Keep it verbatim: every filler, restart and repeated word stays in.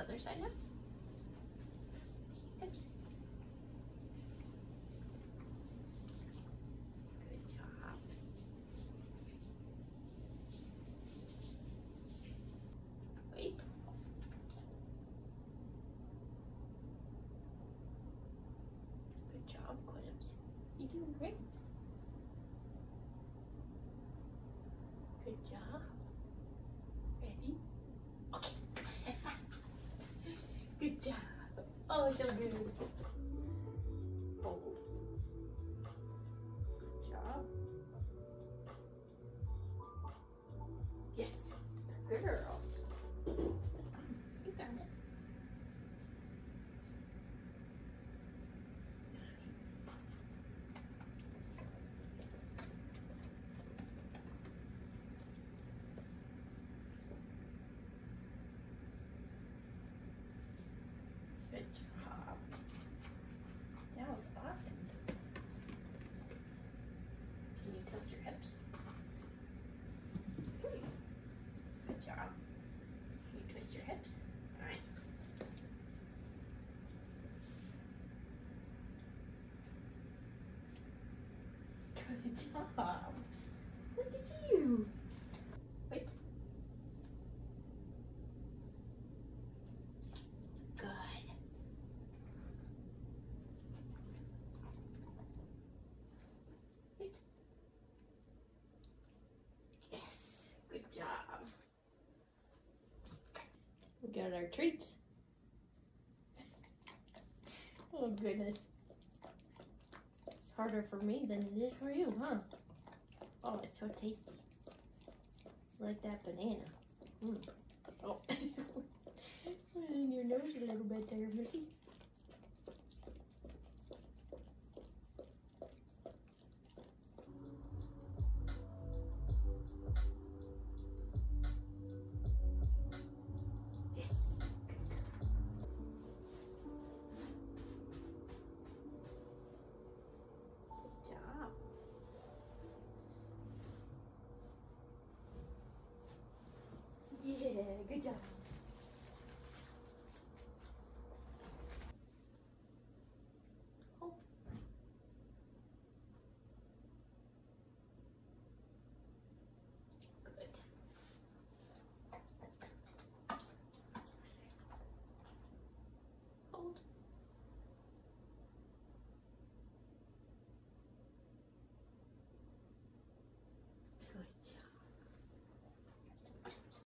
other side now. Hips. Good job. Wait. Good job, Quims. You're doing great. Good job. Ready? Okay. Good job. Oh, so good. Hold. Good job. Yes. Good girl. You got it. Good job. That was awesome. Can you tilt your hips? Good job. Can you twist your hips? Nice. Good job. Look at you. Wait. Good. Wait. Yes. Good job. We got our treats. Oh goodness. It's harder for me than it is for you, huh? Oh, it's so tasty. Like that banana. Mm. Oh. In your nose a little bit there, Missy. Yes. Good job. Yeah, good job.